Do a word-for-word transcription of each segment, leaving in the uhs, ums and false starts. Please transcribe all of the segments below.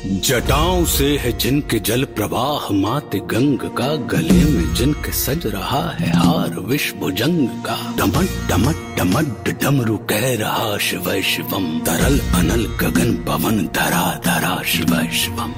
जटाओं से है जिनके जल प्रवाह माते गंग का, गले में जिनके सज रहा है हार विष भुजंग का। डमट डमट डमट डमरू कह रहा शिव शिवम, तरल अनल गगन पवन धरा धरा शिव शिवम।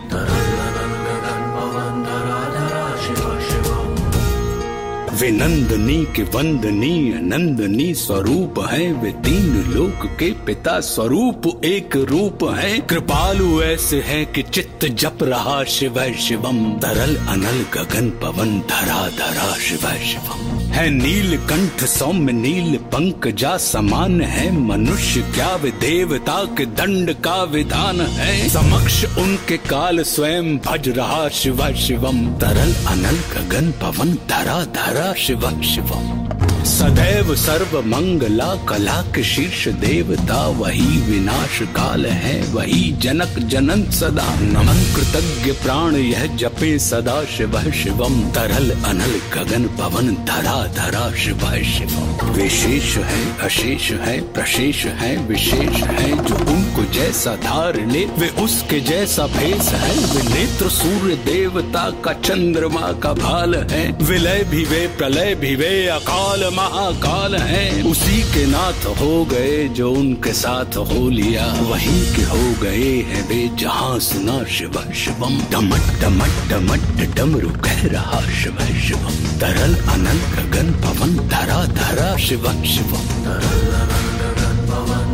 वे नंदनी के वंदनीय नंदनी स्वरूप है, वे तीन लोक के पिता स्वरूप एक रूप है। कृपालु ऐसे है कि चित्त जप रहा शिव शिवम, तरल अनल गगन पवन धरा धरा शिव शिवम। है नील कंठ सौम्य नील पंकजा समान है, मनुष्य क्या वे देवता के दंड का विधान है। समक्ष उनके काल स्वयं भज रहा शिव शिवम, तरल अनल गगन पवन धरा धरा शिव शिवम। सदैव सर्व मंगला कला के शीर्ष देवता, वही विनाश काल है वही जनक जनन सदा। नमन कृतज्ञ प्राण यह जपे सदा शिव शिवम, तरल अनल गगन पवन धरा धरा शिव शिवम। विशेष है अशेष है प्रशेष है विशेष है, जो उनको जैसा धार ले वे उसके जैसा भेष है। वे नेत्र सूर्य देवता का चंद्रमा का भाल है, विलय भी वे प्रलय भी वे अकाल महाकाल है। उसी के नाथ हो गए जो उनके साथ हो लिया, वहीं के हो गए हैं वे जहां सुना शिव शिवम। डमट डमट डमट डमरू कह रहा शिव शिवम, तरल अनल गगन पवन धरा धरा शिव शिवम।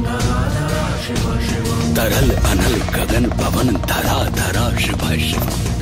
तरल अनल गगन पवन धरा धरा शिव शिवम।